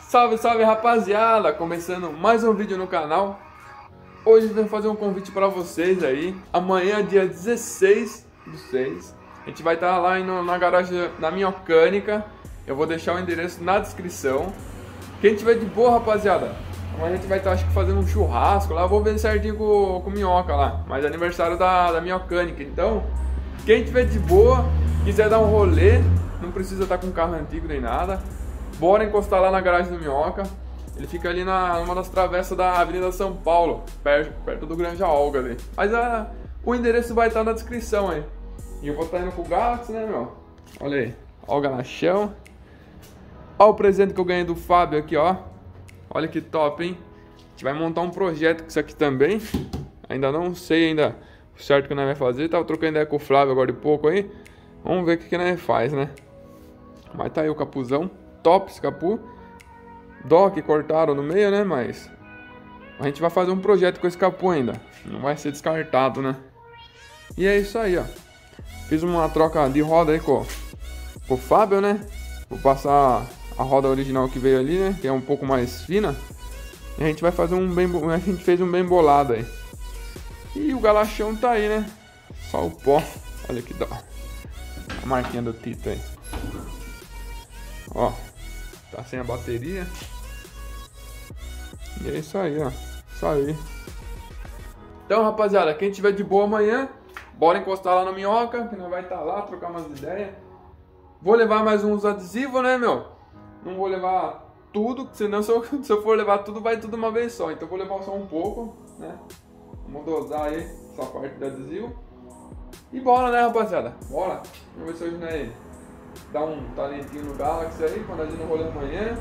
Salve, salve rapaziada! Começando mais um vídeo no canal. Hoje eu venho fazer um convite para vocês aí. Amanhã, dia 16/6, a gente vai estar lá na garagem da Minhocânica. Eu vou deixar o endereço na descrição. Quem tiver de boa, rapaziada, amanhã a gente vai estar, acho que, fazendo um churrasco lá. Eu vou ver certinho com o Minhoca lá. Mas é aniversário da Minhocânica. Então, quem tiver de boa, quiser dar um rolê, não precisa estar com carro antigo nem nada, bora encostar lá na garagem do Minhoca. Ele fica ali numa das travessas da Avenida São Paulo, perto do Granja Olga ali. Mas o endereço vai estar na descrição aí. E eu vou estar indo com o Galaxy, né, meu? Olha aí, Olga na chão. Olha o presente que eu ganhei do Fábio aqui, ó. Olha que top, hein? A gente vai montar um projeto com isso aqui também. Ainda não sei ainda o certo que nós vamos fazer. Tava trocando ideia com o Flávio agora de pouco aí. Vamos ver o que nós faz, né? Mas tá aí o capuzão. Top esse capu. Dó que cortaram no meio, né? Mas a gente vai fazer um projeto com esse capu ainda. Não vai ser descartado, né? E é isso aí, ó. Fiz uma troca de roda aí com o Fábio, né? Vou passar a roda original que veio ali, né? Que é um pouco mais fina. E a gente vai fazer a gente fez um bem bolado aí. E o galachão tá aí, né? Só o pó. Olha que dó. A marquinha do Tito aí. Ó. Tá sem a bateria. E é isso aí, ó. Isso aí. Então, rapaziada, quem tiver de boa amanhã, bora encostar lá na Minhoca, que nós vai estar lá, trocar umas ideias. Vou levar mais uns adesivos, né, meu? Não vou levar tudo, senão se eu for levar tudo, vai tudo uma vez só. Então vou levar só um pouco, né? Vamos dosar aí essa parte do adesivo. E bora, né, rapaziada? Bora. Vamos ver se hoje nós dá um talentinho no Galaxy aí, quando a gente não rolê amanhã.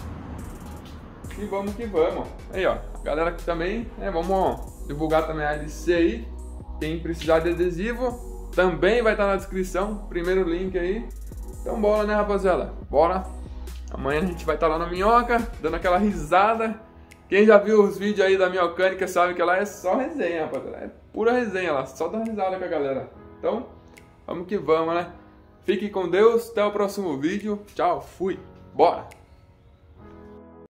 E vamos que vamos. Aí, ó, a galera aqui também, né, vamos divulgar também a LC aí. Quem precisar de adesivo, também vai estar na descrição, primeiro link aí. Então bora, né, rapaziada? Bora. Amanhã a gente vai estar lá na Minhoca, dando aquela risada. Quem já viu os vídeos aí da Minhocânica sabe que ela é só resenha, rapaziada. É pura resenha, ela só dá risada com a galera. Então, vamos que vamos, né? Fique com Deus, até o próximo vídeo. Tchau, fui, bora!